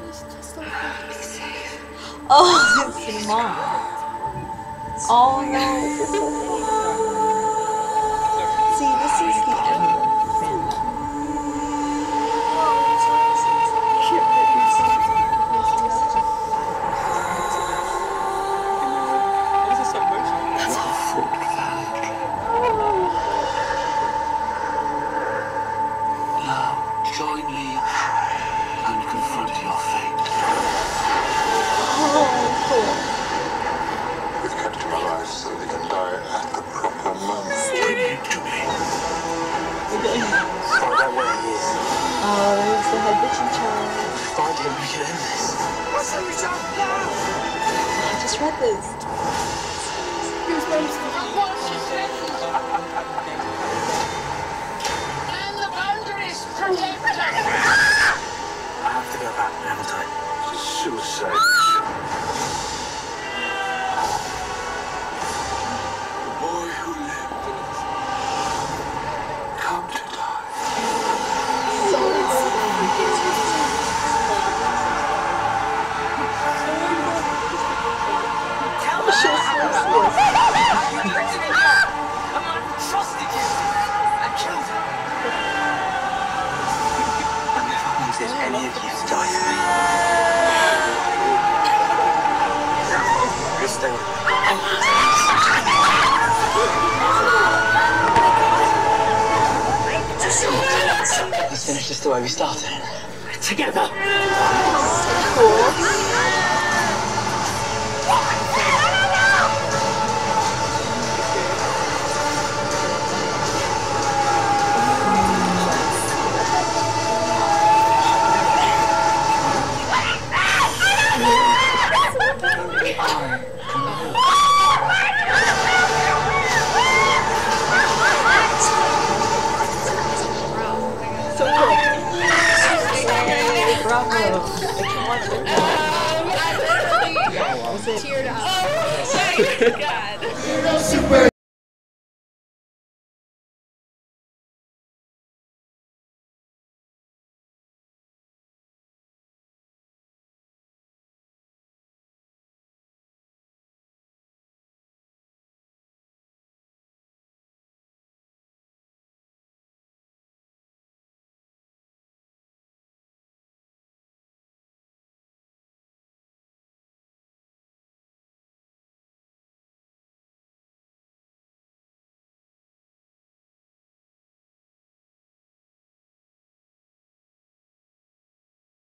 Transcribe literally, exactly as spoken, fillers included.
Oh, it's mom. Oh no. See, this is the end of the family. Now, join me and confront your fate. Oh, cool. We've kept him alive so he can die at the proper moment. Bring him to me. Find out where he is. Oh, there's the head bitch in charge. Find him, we can end this. What's the result now? I just read this. And the boundaries protect. I have to go back, haven't I? Suicide. The boy who lived, come to die. So excited. Tell me She's so serious. I trusted you. I killed her. I never wanted any of you to die for me. You're staying with me. Let's finish this the way we started. Together. Cool. So cool. Bravo. I can watch it. Um, I literally Was it? teared up. Oh my god. Super.